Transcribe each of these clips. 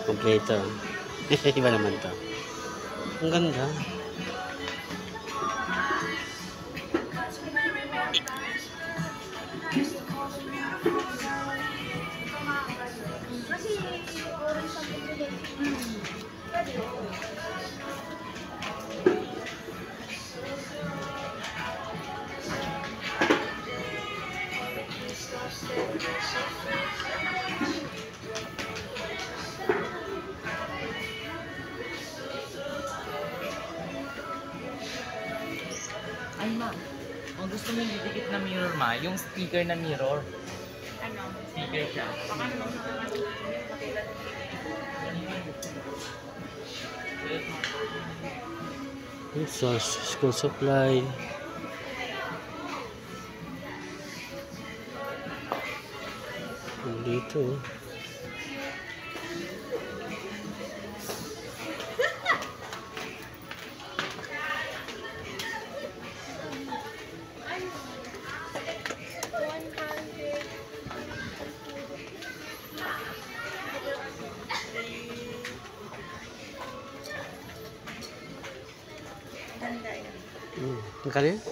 Kompleto. Iba naman to. Ang ganda. Ay ma, kung gusto mo didikit na mirror ma, yung sticker na mirror. Ano? Sticker siya. Baka naman School supply. Dito. ganda yan. Magkano yan?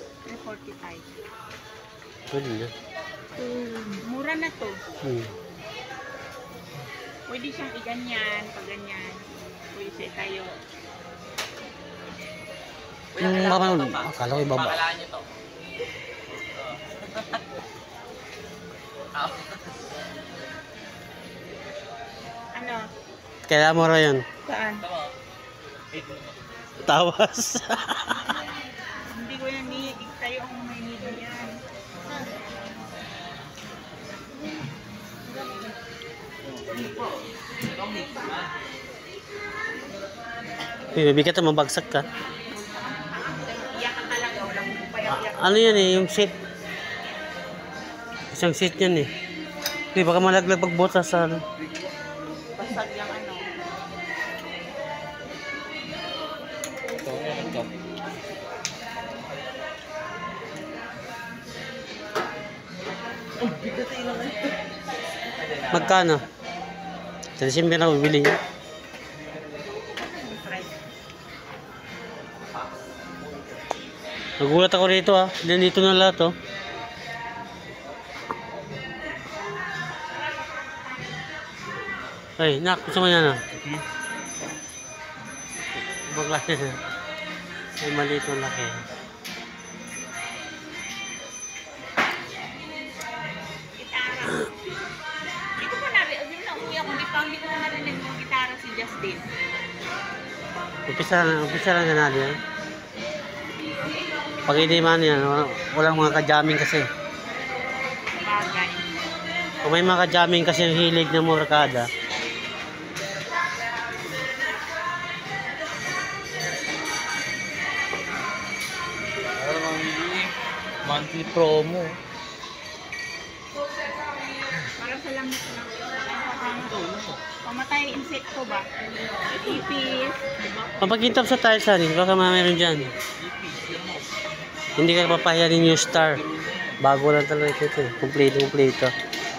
45. Pwede na. Mura na to. Pwede siyang iganyan, pag ganyan. Pwede siya tayo. Akala ko ibaba. Pakalaan nyo to. Ano? Kaya mura yun. Saan? Tawas. Hindi ko yan tayo ang may need yan. Bibigat na mabagsak ka. Iyak ka talaga, wala mo payak-iyak. Ano yan eh, yung seat. Isang seat yan eh. Hindi, baka malaglag pagbutas sa ano. Basag yung ano. Magkano? Sa December na bibili niya. Nagulat ako rito ah. Dito na lahat oh. Ay, nak, gusto mo yan ah. Baglaki na. Ay, maliit ang laki. Hindi ko pa narinig, yung nauwi ako, hindi ko na narinig yung gitara si Justin. Umpisa lang na natin. Pag hindi man yan, walang mga ka-jamming kasi. Bagay. Kung may mga ka-jamming kasi yung hilig ng murkada. Monthly promo. Para sa langit lang. Pamatay insekto ba? Ipis. Diba? Papagintap sa tiles rin, baka mayroon dyan. Hindi ka papahiya ni newstar. Bago lang talaga ito eh. Kompleto. Hawakan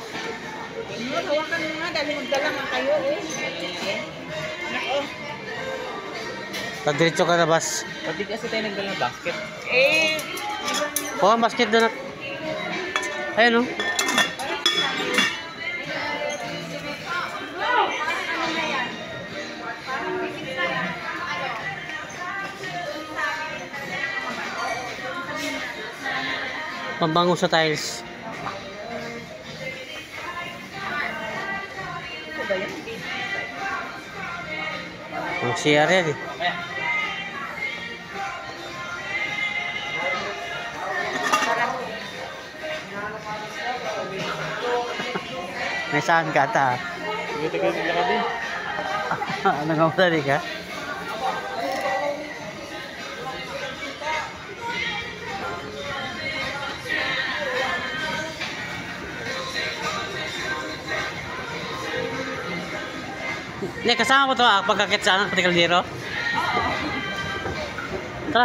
mo nga dahil magdala man kayo eh. Nako. Pagdiretso ka na bas. Pati kasi tayo nagdala ng basket. Eh, Oh, basket doon. Ayun oh. Pambango sa tiles. Ang CR yan eh. May saan ka ata? Tagal ka din. Ano nga madali ka? Hindi, kasama ko ito pagkakit sa anak, patikal dito. Tara.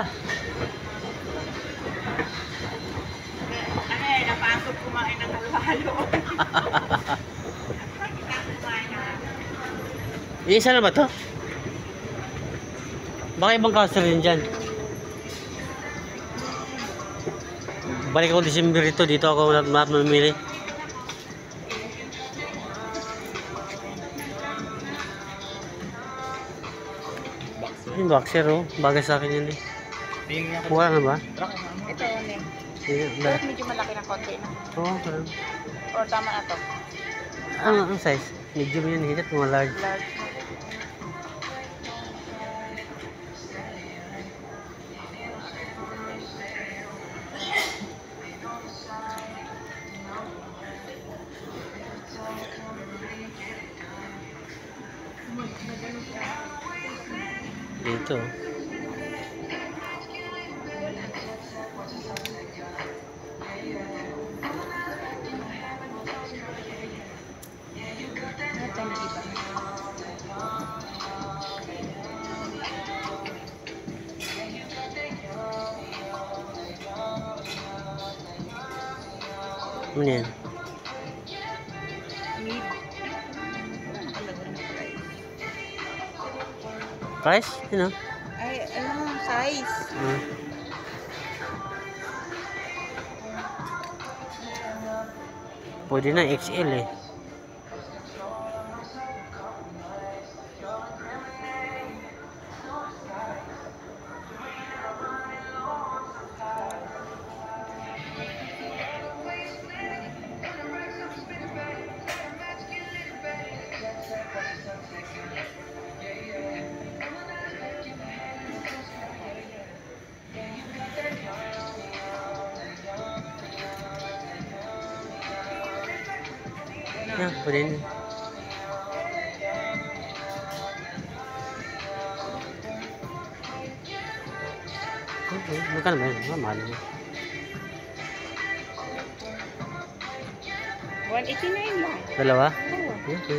ano eh, napasok kumain ng halo-halo. Isa na ba to? Baka ibang customer din dyan. Balik ako December ito. Dito ako mamimili. Yung boxer oh. Bagay sa akin yun eh. Kuha na ba? Ito yun eh. Hindi. Medyo malaki ng konti na. Oo. O tama na to. Ang size? Medium yun. Hindi mga large. Large. Dito. Ito yung iba. Ano yan? Mid. Price? Ano? Ay, ano, size. Pwede na XL eh. Yan, pwede na. Okay, magkano ba yun? Mahal yun. 189 lang. Dalawa? Oo. Okay.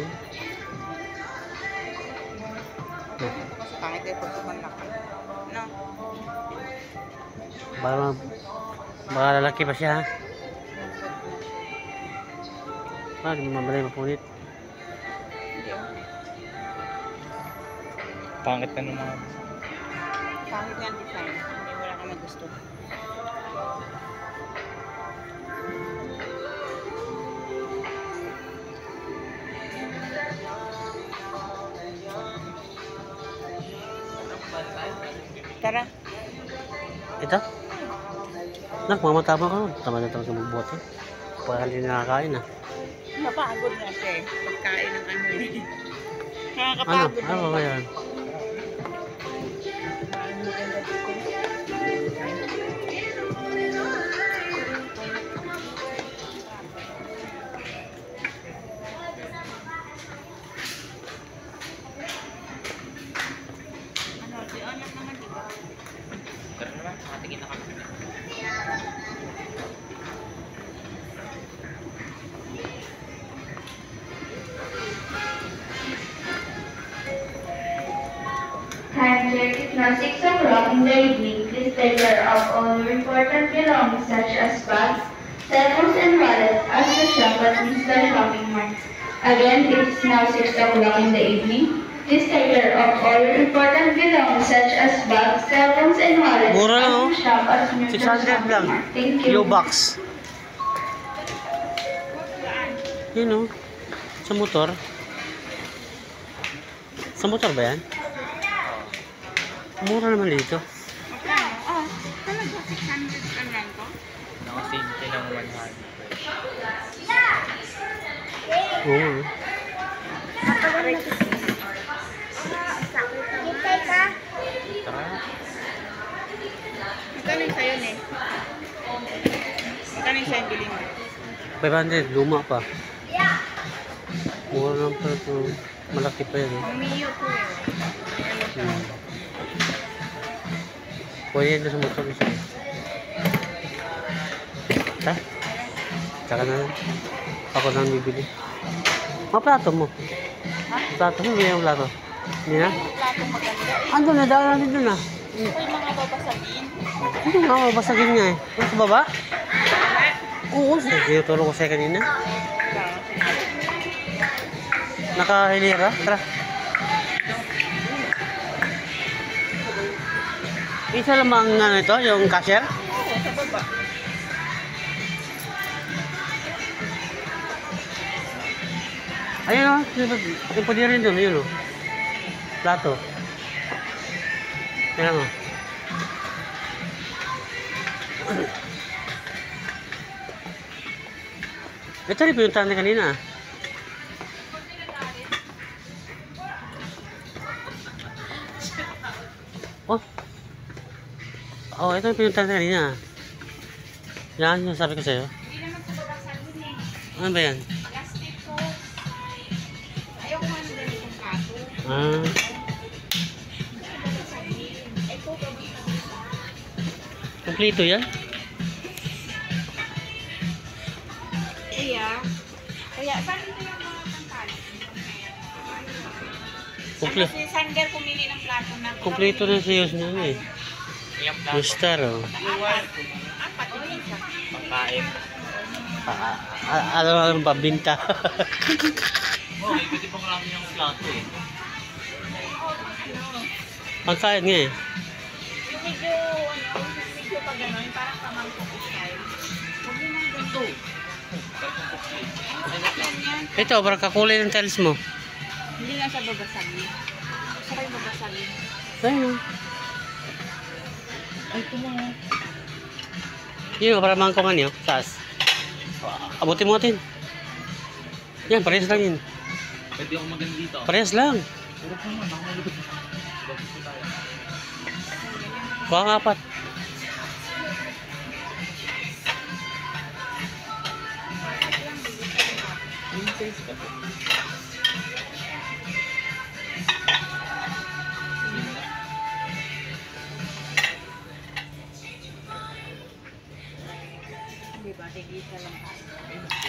Kasi pangit ay pag tumalaki. No? Baka lalaki pa siya ha? Di mo mabalay mapunit. Hindi oh. Pangit na naman. Pangit nga ang design. Hindi wala ka magusto. Tara. Ito? Nak, mamatama ka. Tama na sa magbuhat eh. Para hindi nakakain ah. Mapagod nga siya eh. Pagkain ng ano eh. Ano? Nakakapagod Ano ba yan? Ano, di anak naman diba? Tara na, makatingin na kami. Time check is now 6 o'clock in the evening. Please take care of all your important belongings such as bags, cell phones and wallets as the shop at Mr. Shopping Mart. Again, it's now 6 o'clock in the evening. Please take care of all your important belongings such as bags, cell phones and wallets Mura lang, at oh. the shop at Mr. 600 Shopping lang. Mart. Thank you. Blue box. Yun oh. Sa motor. Sa motor ba yan? Mura naman dito. Magkano? Oh, talaga 600 ang lang ko? Nakasinte ng 100. Oo. Tara. Magkano yung sa'yo, ne? Magkano yung sa'yo bili mo? 500, luma pa. Mura lang pa ito. Malaki pa yan. Ang Mio po eh. Ano siya? Pwede yan sa motor isa. Ta? Tsaka na lang. Ako na bibili. Mga plato mo. Ha? Plato mo, bigyan yung plato. Hindi na? Platong maganda eh. Ando na, daan natin doon na. Ito yung mga babasagin. Hindi nga, mabasagin nga eh. Ano sa baba? Tama? Oo, sinuturo ko sa'yo kanina. Nakahilira, tara. Isa lamang ano ito, yung cashier? Oo, sa baba. Ayun o, yung pwede rin doon, yun o. Plato. Ayan o. Ito rin pinuntahan niya kanina. Oh. Oh, ito yung pinuntahan niya kanina. Yan, yung sabi ko sa'yo. Hindi naman sa baba sa akin eh. Ano ba yan? Plastic ko. Ayaw ko man ganitong kaso. Ah. Ito, Kompleto yan? Kuya, saan ito yung mga pangkali? Kompleto. Si Sander pumili ng plato na. Kompleto na sa Diyos na eh. Yung plato. Newstar oh. Apat yung isa. Pagkain. Alam mo pabinta. Oo, oh, pwede pang marami yung plato eh. Pagkain nga eh. Yung medyo pag gano'n, yung parang pamangkok style. Huwag mo nang ganito. Yan yan. Ito, parang kakulay ng tiles mo. Hindi nga siya babasagin. Siya kayo babasagin. Ayun. Ay, ito mo. Yun, para mangkongan yun. Taas. Abutin mo natin. Yan, parehas lang yun. Pwede ako maganda dito. Parehas lang. Pero kung man, ako malupit. Bakit ko tayo? Kuha nga apat. Yung size ka po. Diba, tigisa lang tayo.